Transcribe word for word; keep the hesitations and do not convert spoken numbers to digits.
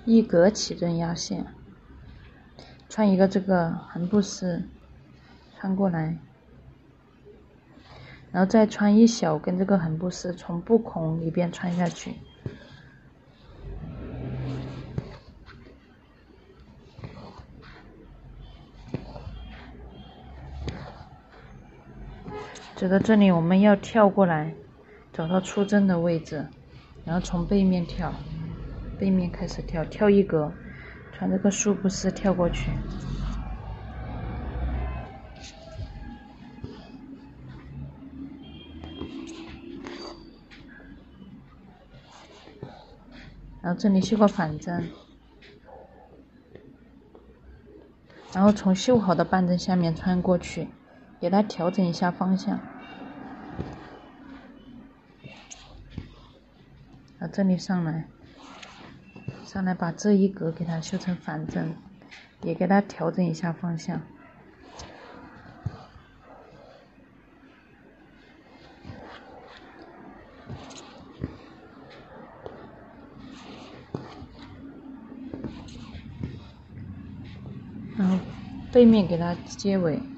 一格起针压线，穿一个这个横布丝穿过来，然后再穿一小根这个横布丝从布孔里边穿下去，走到这里我们要跳过来，找到出针的位置，然后从背面跳，背面开始跳，跳一格，穿这个束布丝跳过去，然后这里绣个反针，然后从绣好的半针下面穿过去，给它调整一下方向，然后这里上来，上来把这一格给它绣成反针，也给它调整一下方向。然后背面给它接尾。